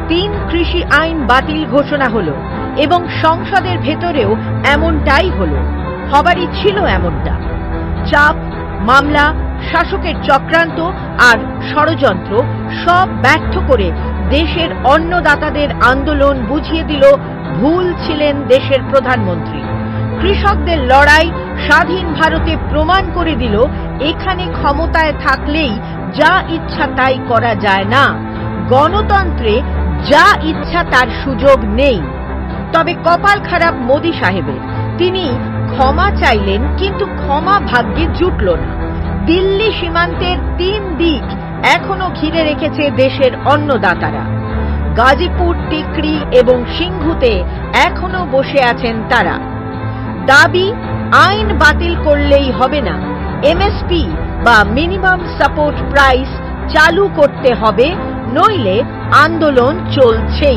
3 কৃষি আইন বাতিল ঘোষণা হলো এবং সংসদের ভেতরেও এমনটাই হলো। হবারই ছিল এমনটা। চাপ, মামলা, শাসকের চক্রান্ত আর ষড়যন্ত্র সব ব্যর্থ করে দেশের অন্নদাতাদের আন্দোলন বুঝিয়ে দিল ভুল ছিলেন দেশের প্রধানমন্ত্রী। কৃষকদের লড়াই স্বাধীন ভারতে প্রমাণ করে দিল এখানে ক্ষমতায় থাকলেই যা ইচ্ছা তাই করা যায় না। গণতন্ত্রে যা ইচ্ছা তার সুযোগ নেই। তবে কপাল খারাপ মোদি সাহেবের, তিনি ক্ষমা চাইলেন কিন্তু ক্ষমা ভাগ্যে জুটল না। দিল্লি সীমান্তের 3 দিক এখনো ঘিরে রেখেছে দেশের অন্নদাতারা। গাজীপুর, টিকরি এবং সিংঘুতে এখনো বসে আছেন তারা। দাবি, আইন বাতিল করলেই হবে না, এমএসপি বা মিনিমাম সাপোর্ট প্রাইস চালু করতে হবে, নইলে আন্দোলন চলছেই।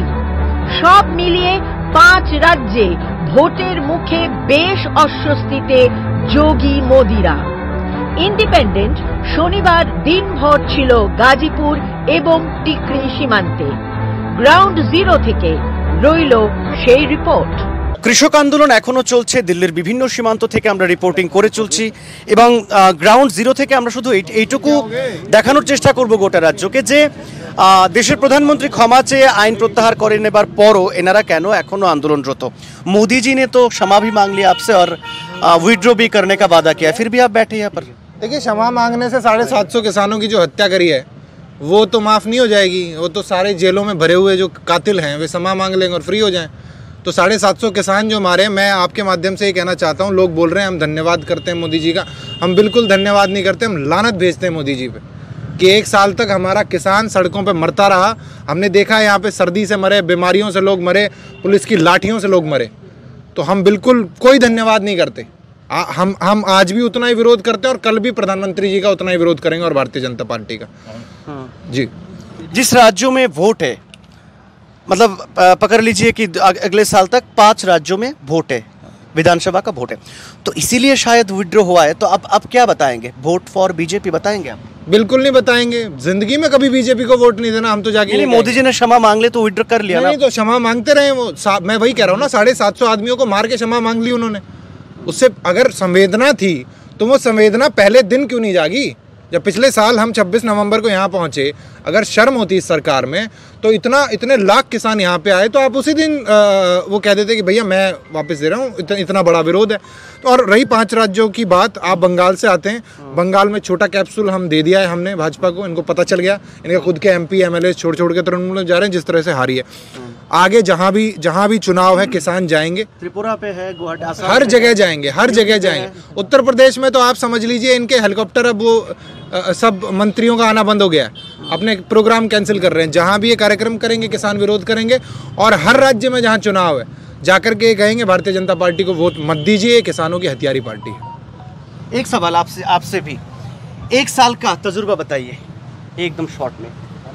সব মিলিয়ে 5 রাজ্যে ভোটের মুখে বেশ অস্বস্তিতে যোগী মোদিরা। ইন্ডিপেন্ডেন্ট শনিবার দিনভর ছিল গাজীপুর এবং টিকরি সীমান্তে। গ্রাউন্ড জিরো থেকে রইল সেই রিপোর্ট। কৃষক আন্দোলন এখনো চলছে, দিল্লির বিভিন্ন সীমান্ত থেকে আমরা রিপোর্টিং করে চলছি এবং গ্রাউন্ড জিরো থেকে আমরা শুধু এইটুকু দেখানোর চেষ্টা করব গোটা রাজ্যকে যে দেশের প্রধানমন্ত্রী ক্ষমা চেয়ে আইন প্রত্যাহার করে নেবার পরও এনারা কেন এখনো আন্দোলনরত। मोदी जी ने तो क्षमा भी मांग लिया आपसे और विड्रॉ भी करने का वादा किया, फिर भी आप बैठे यहाँ पर। देखिए, क्षमा मांगने से 750 किसानों की जो हत्या करी है वो तो माफ़ नहीं हो जाएगी। वो तो सारे जेलों में भरे हुए जो कातिल हैं वे क्षमा मांग लेंगे और फ्री हो जाएं। तो 750 किसान जो मारे, मैं आपके माध्यम से ये कहना चाहता हूँ, लोग बोल रहे हैं हम धन्यवाद करते हैं मोदी जी का, हम बिल्कुल धन्यवाद नहीं करते, हम लानत भेजते हैं मोदी जी पे कि 1 साल तक हमारा किसान सड़कों पे मरता रहा। हमने देखा यहाँ पे सर्दी से मरे, बीमारियों से लोग मरे, पुलिस की लाठियों से लोग मरे। तो हम बिल्कुल कोई धन्यवाद नहीं करते। हम आज भी उतना ही विरोध करते हैं और कल भी प्रधानमंत्री जी का उतना ही विरोध करेंगे और भारतीय जनता पार्टी का। जी, जिस राज्यों में वोट है, मतलब पकड़ लीजिए कि अगले साल तक 5 राज्यों में वोट है, विधानसभा का वोट है, तो इसीलिए शायद विड्रॉ हुआ है। तो अब क्या बताएंगे? वोट फॉर बीजेपी बताएंगे आप? बिल्कुल नहीं बताएंगे, जिंदगी में कभी बीजेपी को वोट नहीं देना। हम तो जाके नहीं, मोदी जी ने क्षमा मांग ले तो विड्रॉ कर लिया ना। नहीं, तो क्षमा मांगते रहे वो। मैं वही कह रहा हूँ ना, 750 आदमियों को मार के क्षमा मांग ली उन्होंने। उससे अगर संवेदना थी तो वो संवेदना पहले दिन क्यों नहीं जागी? जब पिछले साल हम 26 नवंबर को यहाँ पहुँचे, अगर शर्म होती इस सरकार में तो इतने लाख किसान यहाँ पे आए तो आप उसी दिन वो कह देते कि भैया मैं वापस दे रहा हूँ। इतना बड़ा विरोध है। तो और रही 5 राज्यों की बात, आप बंगाल से आते हैं, बंगाल में छोटा कैप्सूल हम दे दिया है हमने भाजपा को। इनको पता चल गया, इनके खुद के MP MLA छोड़ के तृणमूल जा रहे हैं जिस तरह से हारी है। आगे जहाँ भी चुनाव है किसान जाएंगे, त्रिपुरा पे है, गुवाहाटी, हर जगह जाएंगे, हर जगह जाएंगे। उत्तर प्रदेश में तो आप समझ लीजिए इनके हेलीकॉप्टर अब वो सब मंत्रियों का आना बंद हो गया है, अपने प्रोग्राम कैंसिल कर रहे हैं। जहाँ भी ये कार्यक्रम करेंगे किसान विरोध करेंगे और हर राज्य में जहाँ चुनाव है जाकर के कहेंगे भारतीय जनता पार्टी को वोट मत दीजिए, किसानों की हथियारी पार्टी है। एक सवाल आपसे भी, 1 साल का तजुर्बा बताइए एकदम शॉर्ट में।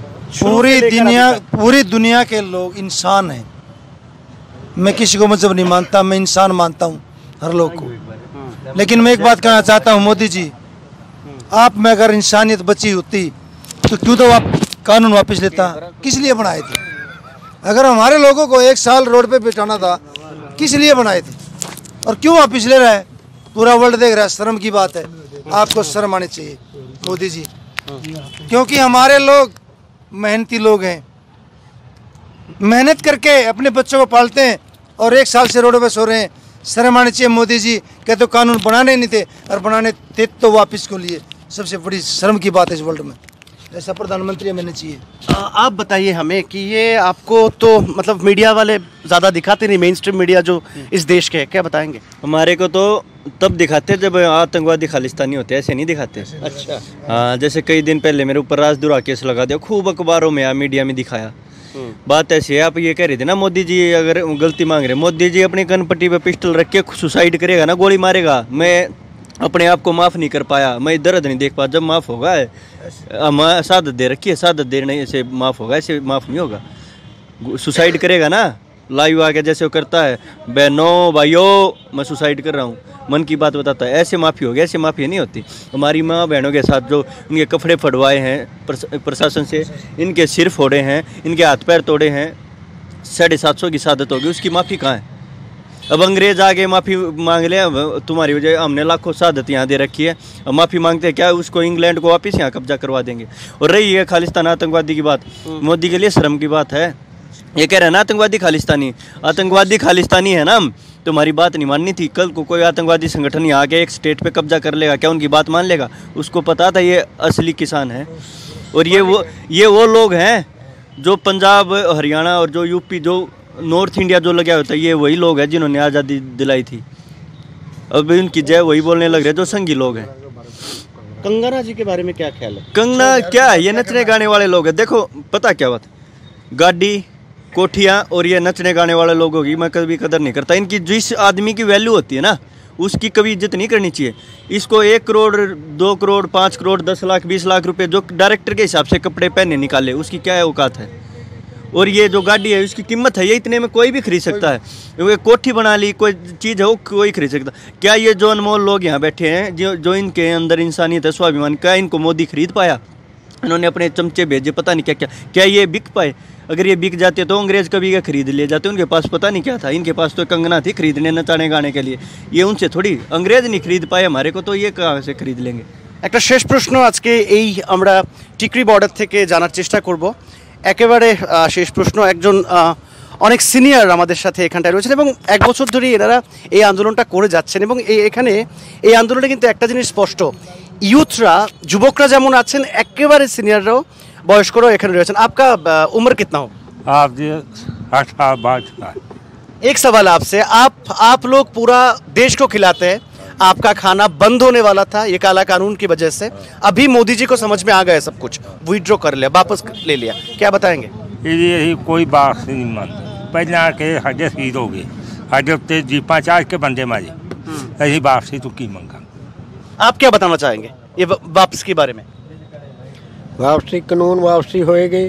पूरी दुनिया के लोग इंसान हैं। मैं किसी को मजहब नहीं मानता, मैं इंसान मानता हूँ हर लोग को। लेकिन मैं एक बात कहना चाहता हूँ, मोदी जी आप में अगर इंसानियत बची होती तो क्यों तो आप कानून वापस लेता? किस लिए बनाए थे? अगर हमारे लोगों को 1 साल रोड पे बिठाना था, किस लिए बनाए थे और क्यों वापस ले रहा है? पूरा वर्ल्ड देख रहा है। शर्म की बात है, आपको शर्म आनी चाहिए मोदी जी, क्योंकि हमारे लोग मेहनती लोग हैं, मेहनत करके अपने बच्चों को पालते हैं और 1 साल से रोडों पे सो रहे हैं। शर्म आनी चाहिए मोदी जी। कहते तो कानून बनाने नहीं थे और बनाने थे तो वापस क्यों लिए? सबसे बड़ी शर्म की बात है इस वर्ल्ड में। ऐसा प्रधानमंत्री मिलना चाहिए। आप बताइए हमें कि ये आपको तो मतलब मीडिया वाले ज़्यादा दिखाते नहीं, मेन स्ट्रीम मीडिया जो इस देश के है, क्या बताएंगे? हमारे को तो तब दिखाते जब आतंकवादी खालिस्तानी होते, ऐसे नहीं दिखाते। अच्छा, हाँ, जैसे कई दिन पहले मेरे ऊपर राजद्रोह केस लगा दिया, खूब अखबारों में मीडिया में दिखाया। बात ऐसी है, आप ये कह रहे थे ना मोदी जी अगर गलती मांग रहे, मोदी जी अपनी कनपट्टी पे पिस्टल रख के सुसाइड करेगा ना, गोली मारेगा। मैं अपने आप को माफ़ नहीं कर पाया, मैं दर्द नहीं देख पाया। जब माफ़ होगा, शहादत दे रखी है, शहादत देने से माफ़ होगा, ऐसे माफ़ नहीं होगा। सुसाइड करेगा ना लाइव आके जैसे वो करता है, बहनों भाइयों मैं सुसाइड कर रहा हूँ, मन की बात बताता है, ऐसे माफ़ी हो गया, ऐसे माफ़ी नहीं होती। हमारी माँ बहनों के साथ जो इनके कपड़े फटवाए हैं प्रशासन से, इनके सिर फोड़े हैं, इनके हाथ पैर तोड़े हैं, 750 की शहादत होगी, उसकी माफ़ी कहाँ है? अब अंग्रेज आगे माफ़ी मांग ले, तुम्हारी वजह हमने लाखों शहादत यहाँ दे रखी है, अब माफ़ी मांगते हैं क्या? उसको इंग्लैंड को वापस यहाँ कब्जा करवा देंगे। और रही है खालिस्तान आतंकवादी की बात, मोदी के लिए शर्म की बात है। ये कह रहे हैं ना आतंकवादी खालिस्तानी है ना, हम तुम्हारी बात नहीं माननी थी। कल को कोई आतंकवादी संगठन यहाँ आके एक स्टेट पे कब्जा कर लेगा, क्या उनकी बात मान लेगा? उसको पता था ये असली किसान है। और ये वो लोग हैं जो पंजाब हरियाणा और जो यूपी जो नॉर्थ इंडिया जो लगा होता है, ये वही लोग हैं जिन्होंने आज़ादी दिलाई थी। अब उनकी जय वही बोलने लग रहे जो संघी लोग हैं। कंगना जी के बारे में क्या ख्याल है? कंगना क्या है? ये नचने गाने वाले लोग हैं। देखो पता क्या बात, गाड़ी कोठियाँ और ये नचने गाने वाले लोगों की मैं कभी कदर नहीं करता। इनकी जिस आदमी की वैल्यू होती है ना, उसकी कभी इज्जत नहीं करनी चाहिए। इसको 1 करोड़ 2 करोड़ 5 करोड़ 10 लाख 20 लाख रुपए जो डायरेक्टर के हिसाब से कपड़े पहने निकाले, उसकी क्या औकात है? और ये जो गाड़ी है उसकी कीमत है, ये इतने में कोई भी खरीद सकता है। वो कोठी बना ली, कोई चीज़ है वो कोई खरीद सकता। क्या ये जो अनमोल लोग यहाँ बैठे हैं, जो इनके अंदर इंसानियत है, स्वाभिमान, क्या इनको मोदी खरीद पाया? इन्होंने अपने चमचे भेजे, पता नहीं क्या ये बिक पाए? अगर ये बिक जाते तो अंग्रेज कभी क्या खरीद ले जाते? उनके पास पता नहीं क्या था, इनके पास तो कंगना थी खरीदने नचाने गाने के लिए। ये उनसे थोड़ी, अंग्रेज नहीं खरीद पाए हमारे को, तो ये कहाँ से खरीद लेंगे? একটা শেষ প্রশ্ন আজকে এই আমরা টিকরি বর্ডার থেকে জানার চেষ্টা করব। একেবারে শেষ প্রশ্ন, একজন অনেক সিনিয়র আমাদের সাথে এখানটায় রয়েছেন এবং 1 বছর ধরে এনারা এই আন্দোলনটা করে যাচ্ছেন এবং এখানে এই আন্দোলনে কিন্তু একটা জিনিস স্পষ্ট, ইউথরা যুবকরা যেমন আছেন, একেবারে সিনিয়ররাও বয়স্করাও এখানে রয়েছেন। आपका उम्र कितना हो? आप 18 एक सवाल आपसे, आप लोग पूरा देश को खिलाते हैं, आपका खाना बंद होने वाला था ये काला कानून की वजह से, अभी मोदी जी को समझ में आ गया सब कुछ, विड्रॉ कर लिया, वापस ले लिया, क्या बताएंगे? ये कोई बात नहीं मानता। पहले आके हजे शहीद हो गए, हजे उत्ते जीपा चाह के बंदे मारे, यही वापसी तो की मंगा। आप क्या बताना चाहेंगे ये वापस के बारे में? वापसी कानून वापसी होएगी।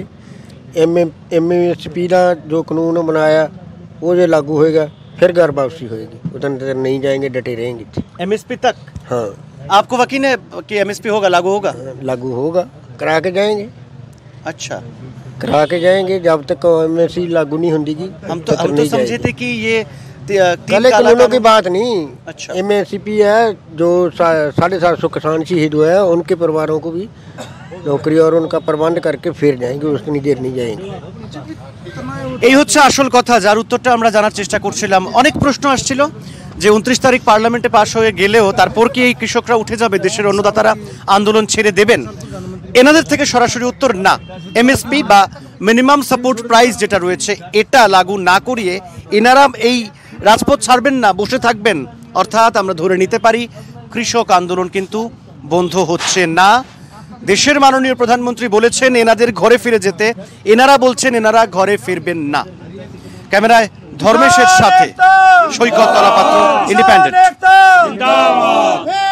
MSP का जो कानून बनाया वो जो लागू होएगा, फिर घर वापसी होएगी, उतने देर नहीं जाएंगे, डटे रहेंगे। MSP तक? हाँ। आपको यकीन है कि MSP होगा, लागू होगा? लागू होगा, करा के जाएंगे। अच्छा, करा के जाएंगे, जब तक MSP लागू नहीं होगी हम तो समझे थे कि ये काले कानूनों की बात नहीं। अच्छा। MSP है जो 750 किसान शहीद हुए हैं, उनके परिवारों को भी नौकरी और उनका प्रबंध करके फिर जाएंगे, उसकी देर नहीं जाएंगे। এই হচ্ছে আসল কথা, যার উত্তরটা আমরা জানার চেষ্টা করছিলাম। অনেক প্রশ্ন আসছিল যে 29 তারিখ পার্লামেন্টে পাশ হয়ে গেলেও তারপর কি এই কৃষকরা উঠে যাবে, দেশের অন্নদাতারা আন্দোলন ছেড়ে দেবেন? এনাদের থেকে সরাসরি উত্তর না। MSP বা মিনিমাম সাপোর্ট প্রাইস যেটা রয়েছে এটা লাগু না করিয়ে এনারা এই রাজপথ ছাড়বেন না, বসে থাকবেন। অর্থাৎ আমরা ধরে নিতে পারি কৃষক আন্দোলন কিন্তু বন্ধ হচ্ছে না। দেশের মাননীয় প্রধানমন্ত্রী বলেছেন এনাদের ঘরে ফিরে যেতে, এনারা বলছেন এনারা ঘরে ফিরবেন না। ক্যামেরায় ধর্মেশের সাথে সৈকত তলাপাত্র, ইন্ডিপেন্ডেন্ট।